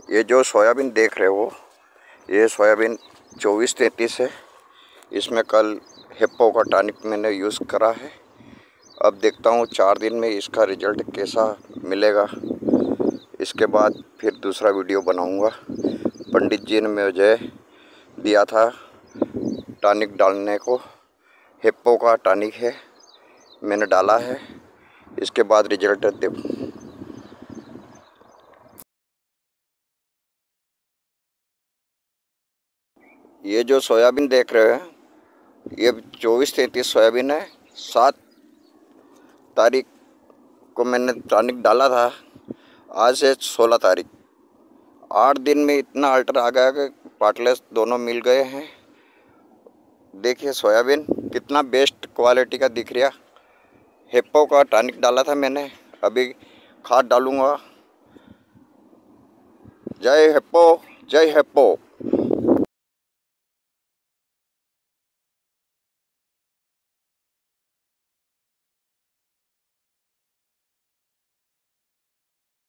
ये जो सोयाबीन देख रहे हो, ये सोयाबीन 2433 है। इसमें कल हिप्पो का टॉनिक मैंने यूज़ करा है। अब देखता हूँ 4 दिन में इसका रिज़ल्ट कैसा मिलेगा। इसके बाद फिर दूसरा वीडियो बनाऊँगा। पंडित जी ने मुझे दिया था टॉनिक डालने को, हिप्पो का टॉनिक है, मैंने डाला है। इसके बाद रिज़ल्ट देखो। ये जो सोयाबीन देख रहे हैं, ये 2433 सोयाबीन है। 7 तारीख को मैंने टॉनिक डाला था, आज है 16 तारीख। 8 दिन में इतना अल्टर आ गया कि पार्टलेस दोनों मिल गए हैं। देखिए सोयाबीन कितना बेस्ट क्वालिटी का दिख रहा। हिप्पो का टॉनिक डाला था मैंने, अभी खाद डालूँगा। जय हिप्पो, जय हिप्पो।